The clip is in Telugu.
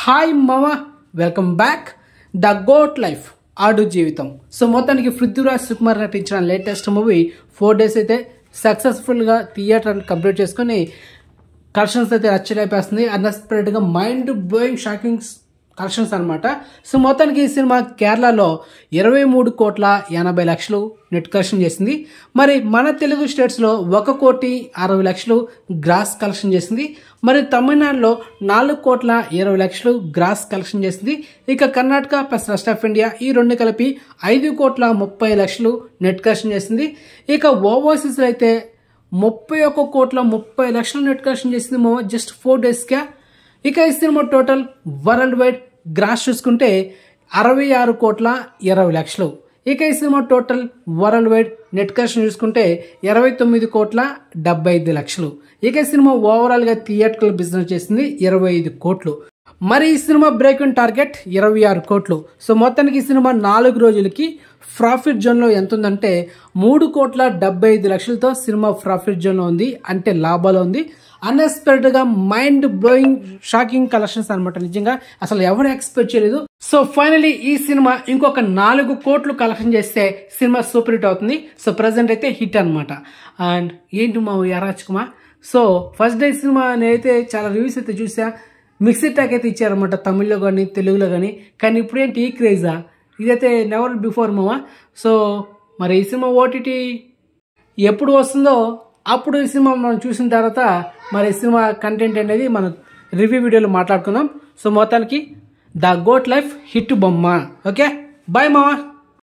హాయ్ మామ, welcome back. The goat life Aadu Jeevitham. So మొత్తానికి పృథ్వీరాజ్ సుకుమార్ నటించిన లేటెస్ట్ మూవీ 4 days అయితే సక్సెస్ఫుల్గా థియేటర్ కంప్లీట్ చేసుకుని కలెక్షన్స్ అయితే రచ్చలేపేస్తుంది. అన్ఎక్స్పెక్టెడ్గా మైండ్ బ్లోయింగ్ షాకింగ్ కలెక్షన్స్ అనమాట. సో మొత్తానికి ఈ సినిమా కేరళలో 23,80,00,000 నెట్ కలెక్షన్ చేసింది. మరి మన తెలుగు స్టేట్స్లో 1,60,00,000 గ్రాస్ కలెక్షన్ చేసింది. మరి తమిళనాడులో 4,20,00,000 గ్రాస్ కలెక్షన్ చేసింది. ఇక Karnataka plus rest of India ఈ రెండు కలిపి 5,30,00,000 నెట్ కలెక్షన్ చేసింది. ఇక ఓవర్సీస్లో అయితే 31,30,00,000 నెట్ కలెక్షన్ చేసింది జస్ట్ 4 daysగా. ఇక ఈ cinema total world wide gross చూసుకుంటే 66,20,00,000. ఇక ఈ cinema total world wide net collection చూసుకుంటే 29,75,00,000. ఇక ఈ సినిమా ఓవరాల్గా థియేటర్కల్ బిజినెస్ చేసింది 25 కోట్లు. మరి ఈ సినిమా బ్రేక్ ఇన్ టార్గెట్ 26 కోట్లు. సో మొత్తానికి ఈ సినిమా 4 రోజులకి ప్రాఫిట్ జోన్లో ఎంత ఉందంటే 3,75,00,000తో సినిమా ప్రాఫిట్ జోన్లో ఉంది, అంటే లాభాలు ఉంది. అన్ఎక్స్పెక్టెడ్గా మైండ్ బ్లోయింగ్ షాకింగ్ కలెక్షన్స్ అనమాట. నిజంగా అసలు ఎవరు ఎక్స్పెక్ట్ చేయలేదు. సో ఫైనలీ ఈ సినిమా ఇంకొక 4 కోట్లు కలెక్షన్ చేస్తే సినిమా సూపర్ హిట్ అవుతుంది. సో ప్రజెంట్ అయితే హిట్ అనమాట. అండ్ ఏంటి మా అరాచకమా. సో ఫస్ట్ డే సినిమా నేనైతే చాలా రివ్యూస్ అయితే చూసా, మిక్స్డ్ టాక్ అయితే ఇచ్చారనమాట, తమిళ్లో కానీ తెలుగులో కానీ ఇప్పుడు ఏంటి ఈ క్రేజా, ఇదైతే నెవర్ బిఫోర్ మావా. సో మరి ఈ సినిమా ఓటీటీ ఎప్పుడు వస్తుందో అప్పుడు ఈ సినిమా మనం చూసిన తర్వాత మరి ఈ సినిమా కంటెంట్ అనేది మనం రివ్యూ వీడియోలో మాట్లాడుకుందాం. సో మొత్తానికి ద గోట్ లైఫ్ హిట్ బొమ్మ. ఓకే, బాయ్ మావా.